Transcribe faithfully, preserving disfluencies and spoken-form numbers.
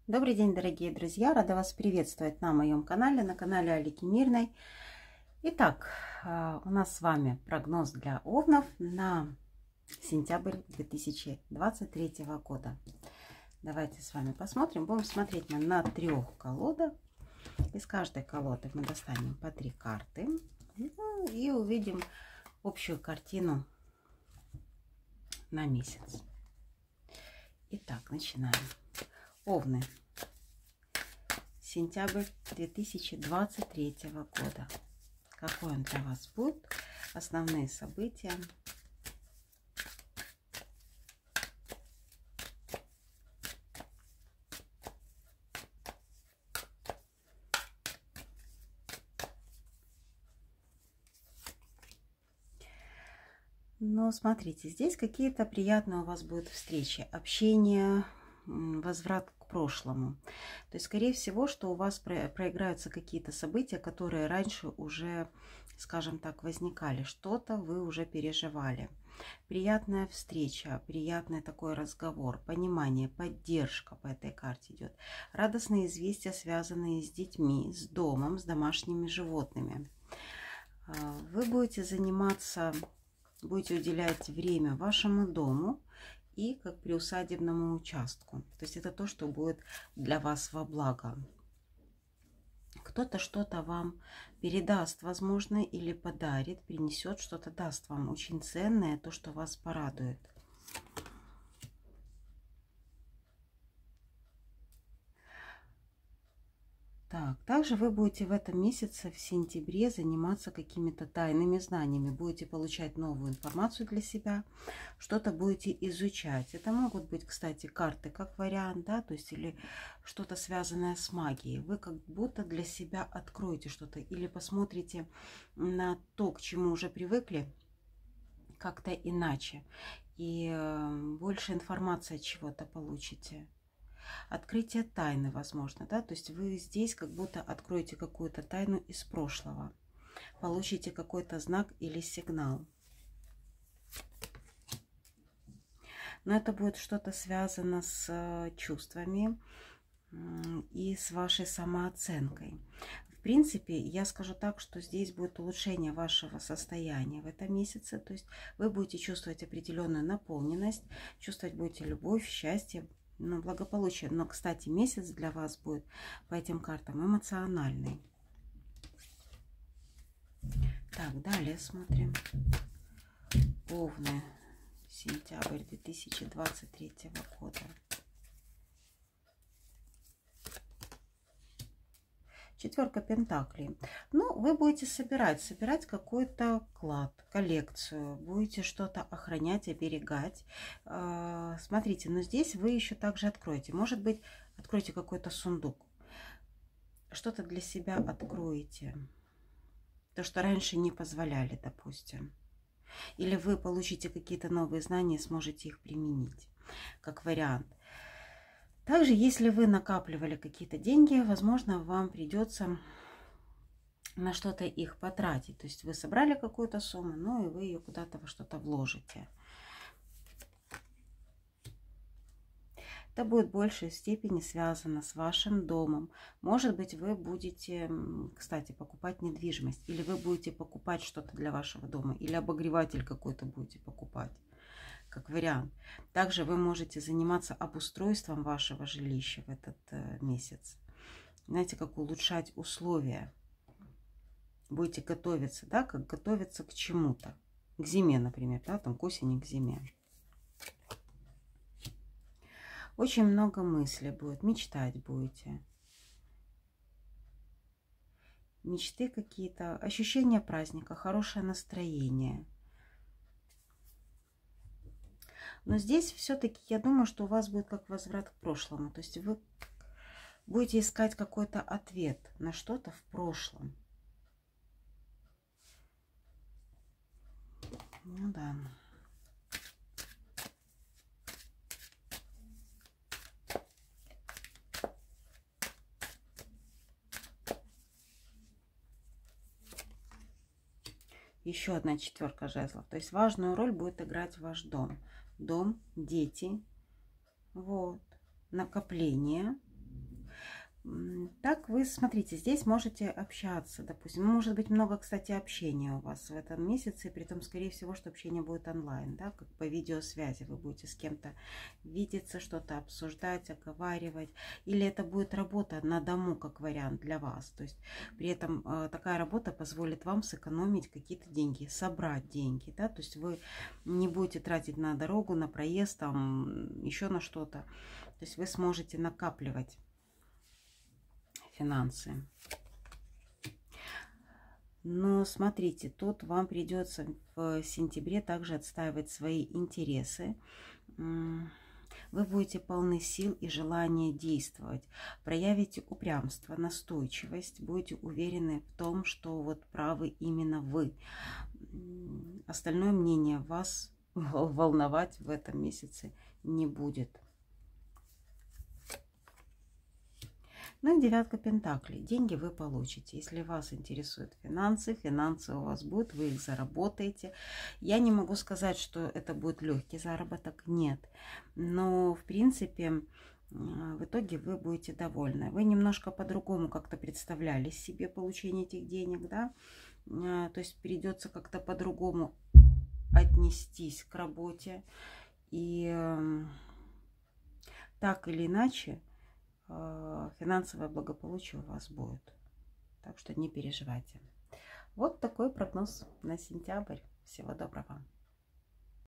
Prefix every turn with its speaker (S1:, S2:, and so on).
S1: Добрый день, дорогие друзья! Рада вас приветствовать на моем канале, на канале Алики Мирной. Итак, у нас с вами прогноз для овнов на сентябрь две тысячи двадцать третьего года. Давайте с вами посмотрим. Будем смотреть мы на трех колодах. Из каждой колоды мы достанем по три карты и увидим общую картину на месяц. Итак, начинаем. Овны. Сентябрь две тысячи двадцать третьего года. Какой он для вас будет? Основные события. Но смотрите, здесь какие-то приятные у вас будут встречи, общение, возврат к прошлому. То есть, скорее всего, что у вас проиграются какие-то события, которые раньше уже, скажем так, возникали. Что-то вы уже переживали. Приятная встреча, приятный такой разговор, понимание, поддержка по этой карте идет. Радостные известия, связанные с детьми, с домом, с домашними животными. Вы будете заниматься, будете уделять время вашему дому и как приусадебному участку. То есть это то, что будет для вас во благо. Кто-то что-то вам передаст, возможно, или подарит, принесет, что-то даст вам очень ценное, то, что вас порадует. Так, также вы будете в этом месяце, в сентябре, заниматься какими-то тайными знаниями. Будете получать новую информацию для себя, что-то будете изучать. Это могут быть, кстати, карты как вариант, да, то есть или что-то связанное с магией. Вы как будто для себя откроете что-то или посмотрите на то, к чему уже привыкли, как-то иначе. И больше информации от чего-то получите. Открытие тайны, возможно, да, то есть вы здесь как будто откроете какую-то тайну из прошлого, получите какой-то знак или сигнал. Но это будет что-то связано с чувствами и с вашей самооценкой. В принципе, я скажу так, что здесь будет улучшение вашего состояния в этом месяце, то есть вы будете чувствовать определенную наполненность, чувствовать будете любовь, счастье, но благополучие. Но, кстати, месяц для вас будет по этим картам эмоциональный. Так, далее смотрим. Овны. Сентябрь две тысячи двадцать третьего года. Четверка пентаклей. Ну, вы будете собирать, собирать какой-то клад, коллекцию. Будете что-то охранять, оберегать. Смотрите, но здесь вы еще также откроете. Может быть, откроете какой-то сундук. Что-то для себя откроете. То, что раньше не позволяли, допустим. Или вы получите какие-то новые знания и сможете их применить, как вариант. Также, если вы накапливали какие-то деньги, возможно, вам придется на что-то их потратить. То есть вы собрали какую-то сумму, ну и вы ее куда-то во что-то вложите. Это будет в большей степени связано с вашим домом. Может быть, вы будете, кстати, покупать недвижимость. Или вы будете покупать что-то для вашего дома. Или обогреватель какой-то будете покупать. Как вариант. Также вы можете заниматься обустройством вашего жилища в этот э, месяц. Знаете, как улучшать условия. Будете готовиться, да, как готовиться к чему-то. К зиме, например, да, там к осени, к зиме. Очень много мыслей будет, мечтать будете. Мечты какие-то, ощущения праздника, хорошее настроение. Но здесь все-таки я думаю, что у вас будет как возврат к прошлому. То есть вы будете искать какой-то ответ на что-то в прошлом. Ну да. Еще одна четверка жезлов. То есть важную роль будет играть ваш дом. Дом, дети, вот, накопление, Так, вы смотрите, здесь можете общаться, допустим. Может быть, много, кстати, общения у вас в этом месяце, при том, скорее всего, что общение будет онлайн, да, как по видеосвязи. Вы будете с кем-то видеться, что-то обсуждать, оговаривать. Или это будет работа на дому, как вариант для вас. То есть при этом э, такая работа позволит вам сэкономить какие-то деньги, собрать деньги, да, то есть вы не будете тратить на дорогу, на проезд, там, еще на что-то. То есть вы сможете накапливать финансы. Но смотрите, тут вам придется в сентябре также отстаивать свои интересы. Вы будете полны сил и желания действовать. Проявите упрямство, настойчивость. Будете уверены в том, что вот правы именно вы. Остальное мнение вас волновать в этом месяце не будет. Ну и девятка пентаклей. Деньги вы получите. Если вас интересуют финансы, финансы у вас будут, вы их заработаете. Я не могу сказать, что это будет легкий заработок. Нет. Но, в принципе, в итоге вы будете довольны. Вы немножко по-другому как-то представляли себе получение этих денег, да? То есть придется как-то по-другому отнестись к работе. И так или иначе, финансовое благополучие у вас будет. Так что не переживайте. Вот такой прогноз на сентябрь. Всего доброго.